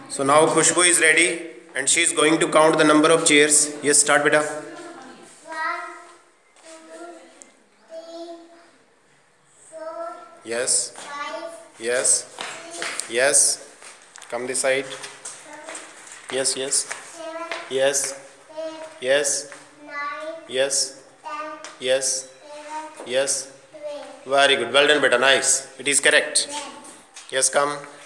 So now Khusboo is ready and she is going to count the number of chairs. Yes, start beta. 1, 2, 3, 4, Yes. 5, Yes. 6, Yes. Come this side. 7, Yes, yes. 7, Yes. 8, Yes. 9, Yes. 10, Yes. 11, Yes. 12, Very good. Well done beta. Nice. It is correct. 12. Yes, come.